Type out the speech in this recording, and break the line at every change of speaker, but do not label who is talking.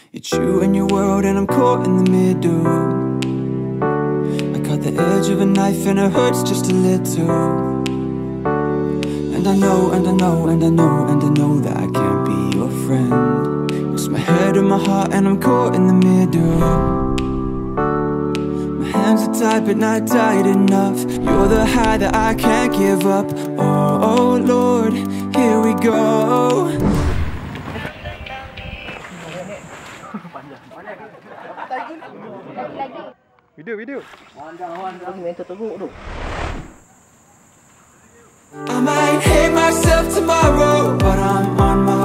It's you and your world and I'm caught in the middle. I got the edge of a knife and it hurts just a little. And I know, and I know, and I know, and I know that I can't be your friend. It's my head and my heart and I'm caught in the middle. My hands are tied but not tight enough. You're the high that I can't give up. Oh, oh Lord, here we go.
Video.
I might hate myself tomorrow, but I'm on my